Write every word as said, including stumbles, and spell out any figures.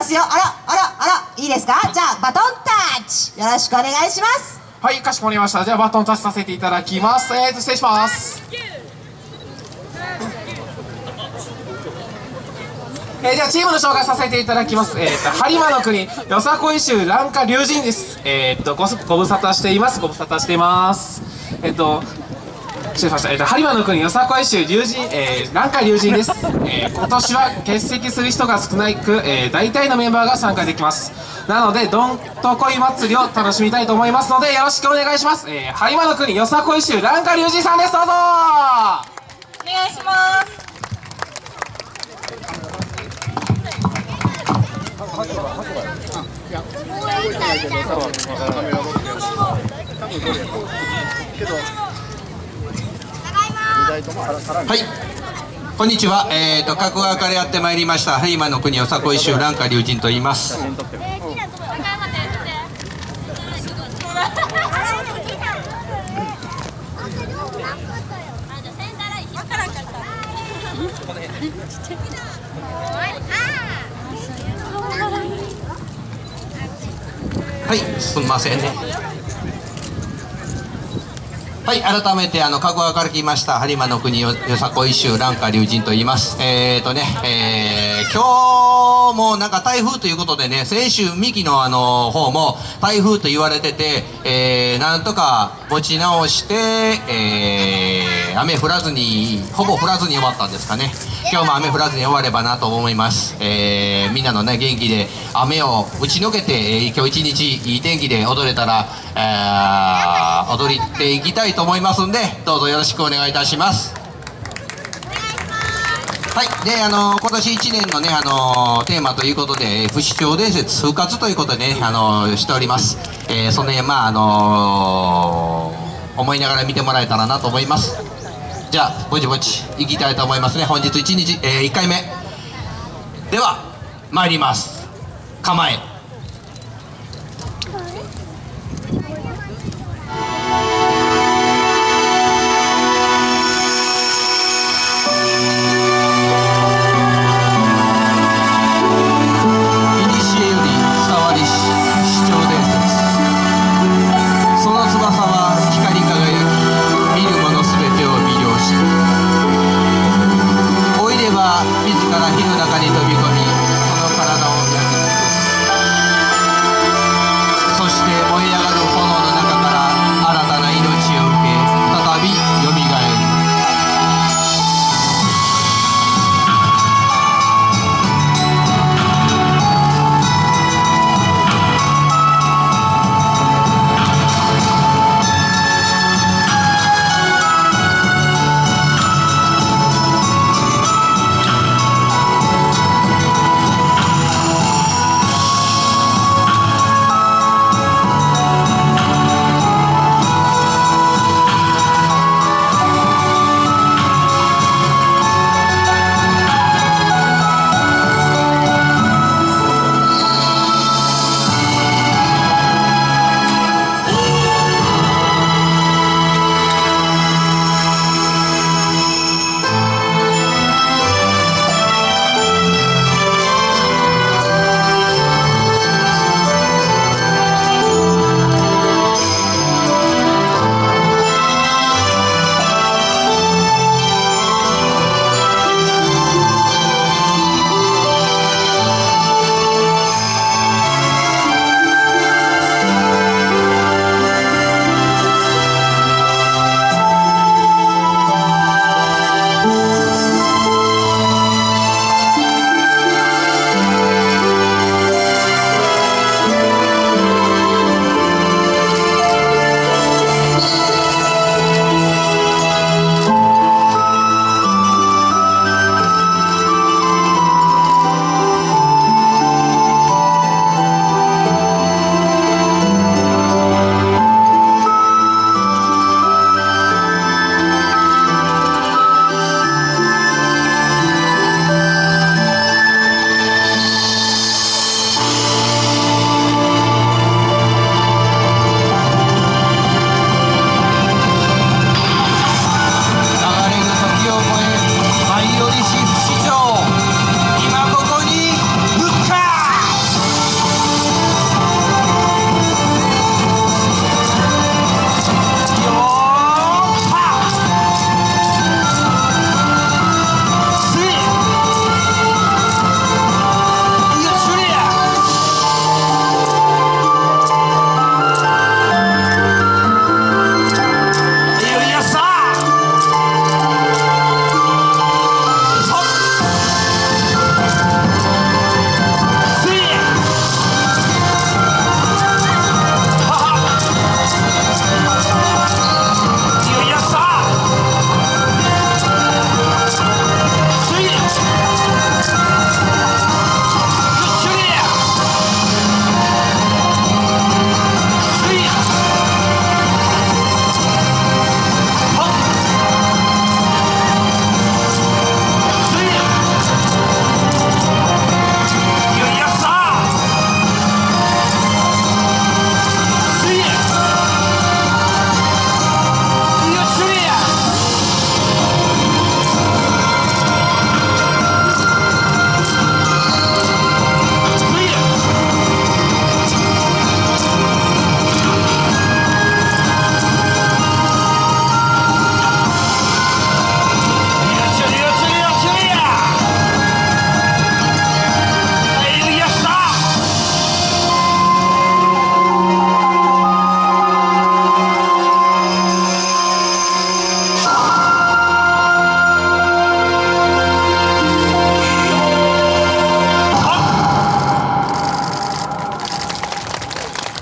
ますよ。あらあらあら、いいですか。じゃあバトンタッチよろしくお願いします。 はい、かしこまりました。じゃあバトンタッチさせていただきます。えーと失礼します。えー、じゃあチームの紹介させていただきます。えーと播磨の国よさこい衆蘭華龍神です。えーとごご無沙汰しています。ご無沙汰しています。えっ、ー、と失礼しました。えーと播磨の国よさこい衆龍神、えー、蘭華龍神です。えー、今年は欠席する人が少なく、えー、大体のメンバーが参加できます。なのでどんとこい祭りを楽しみたいと思いますのでよろしくお願いします。えー、播磨の国よさこい衆蘭華龍神さんです。どうぞお願いします。 はい、こんにちは。えーと各側からやってまいりました播磨の国よさこい衆蘭華龍神と言います。はい、すみませんね。はい、改めてあの各側から来ました播磨の国よさこい衆蘭華龍神と言います。えーとね、えー、今日もなんか台風ということでね、先週三木のあの方も台風と言われてて、えー、なんとか持ち直して、えー、雨降らずにほぼ降らずに終わったんですかね。今日も雨降らずに終わればなと思います。えー、みんなのね元気で雨を打ちのけて、えー、今日一日いい天気で踊れたら、えー、踊っていきたいと思いますんで、どうぞよろしくお願いいたします。はい、であの今年いちねんのねあのテーマということで不死鳥伝説復活ということでねあのしております。えー、その辺まああのー、思いながら見てもらえたらなと思います。じゃあぼちぼちいきたいと思いますね。本日いちにち、えー、いっかいめでは参ります。構え。